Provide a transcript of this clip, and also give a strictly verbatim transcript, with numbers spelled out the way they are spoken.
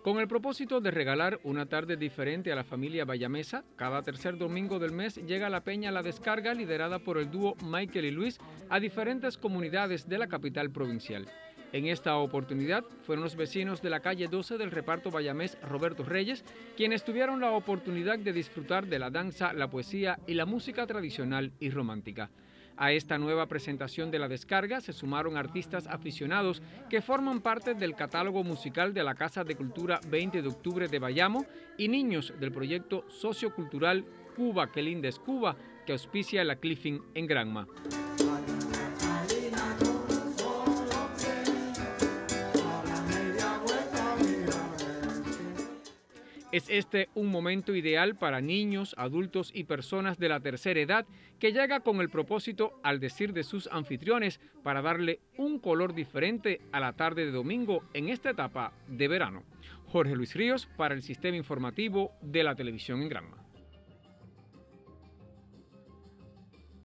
Con el propósito de regalar una tarde diferente a la familia bayamesa, cada tercer domingo del mes llega la Peña La Descarga, liderada por el dúo Michael y Luis, a diferentes comunidades de la capital provincial. En esta oportunidad fueron los vecinos de la calle doce del reparto bayamés Roberto Reyes quienes tuvieron la oportunidad de disfrutar de la danza, la poesía y la música tradicional y romántica. A esta nueva presentación de La Descarga se sumaron artistas aficionados que forman parte del catálogo musical de la Casa de Cultura veinte de octubre de Bayamo y niños del proyecto sociocultural Cuba, que linda es Cuba, que auspicia la Cliffing en Granma. Es este un momento ideal para niños, adultos y personas de la tercera edad que llega con el propósito, al decir de sus anfitriones, para darle un color diferente a la tarde de domingo en esta etapa de verano. Jorge Luis Ríos para el Sistema Informativo de la Televisión en Granma.